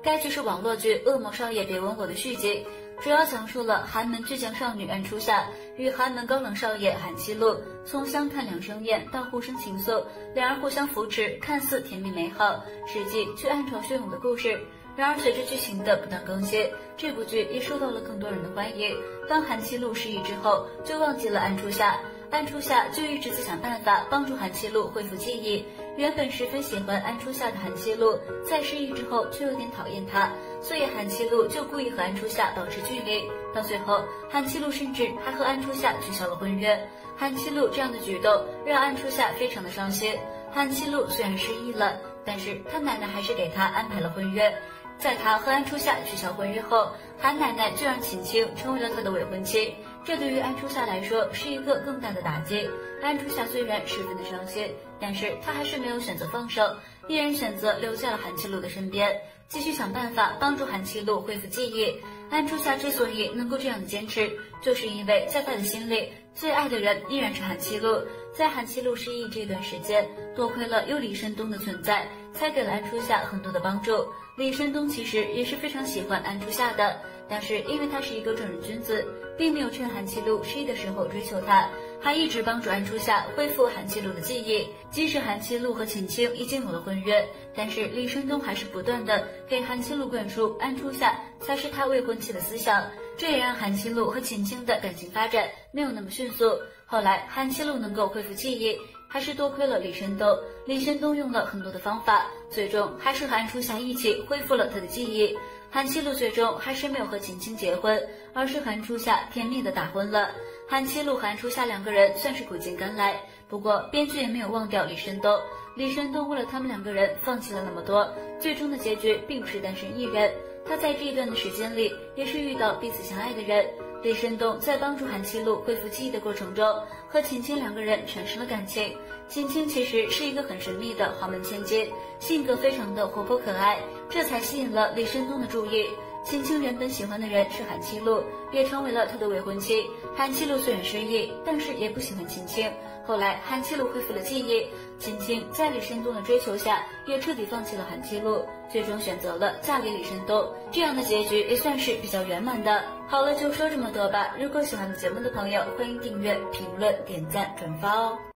该剧是网络剧《恶魔少爷别吻我》的续集，主要讲述了寒门倔强少女安初夏与寒门高冷少爷韩七路从相看两生厌到互生情愫，两人互相扶持，看似甜蜜美好，实际却暗潮汹涌的故事。然而随着剧情的不断更新，这部剧也受到了更多人的欢迎。当韩七路失忆之后，就忘记了安初夏，安初夏就一直在想办法帮助韩七路恢复记忆。原本十分喜欢安初夏的韩七路，在失忆之后却有点讨厌他，所以韩七路就故意和安初夏保持距离。到最后，韩七路甚至还和安初夏取消了婚约。韩七路这样的举动让安初夏非常的伤心。韩七路虽然失忆了，但是他奶奶还是给他安排了婚约。在他和安初夏取消婚约后，韩奶奶就让秦青成为了他的未婚妻，这对于安初夏来说是一个更大的打击。安初夏虽然十分的伤心，但是她还是没有选择放手，依然选择留在了韩七路的身边，继续想办法帮助韩七路恢复记忆。安初夏之所以能够这样的坚持，就是因为在他的心里，最爱的人依然是韩七路。在韩七路失忆这段时间，多亏了有李申东的存在，才给了安初夏很多的帮助。李申东其实也是非常喜欢安初夏的，但是因为他是一个正人君子，并没有趁韩七路失忆的时候追求他，还一直帮助安初夏恢复韩七路的记忆。即使韩七路和秦青已经有了婚约，但是李申东还是不断的给韩七路灌输安初夏才是他未婚妻的思想，这也让韩七路和秦青的感情发展没有那么迅速。后来韩七路能够恢复记忆，还是多亏了李申东。李申东用了很多的方法，最终还是和安初夏一起恢复了他的记忆。韩七路最终还是没有和秦青结婚，而是和安初夏甜蜜的大婚了。韩七路和安初夏两个人算是苦尽甘来，不过编剧也没有忘掉李申东。李申东为了他们两个人放弃了那么多，最终的结局并不是单身一人，他在这一段的时间里也是遇到彼此相爱的人。李申东在帮助韩七路恢复记忆的过程中，和秦青两个人产生了感情。秦青其实是一个很神秘的豪门千金，性格非常的活泼可爱，这才吸引了李申东的注意。秦青原本喜欢的人是韩七路，也成为了他的未婚妻。韩七路虽然失忆，但是也不喜欢秦青。后来韩七路恢复了记忆，秦青在李申东的追求下，也彻底放弃了韩七路，最终选择了嫁给李申东。这样的结局也算是比较圆满的。好了，就说这么多吧。如果喜欢节目的朋友，欢迎订阅、评论、点赞、转发哦。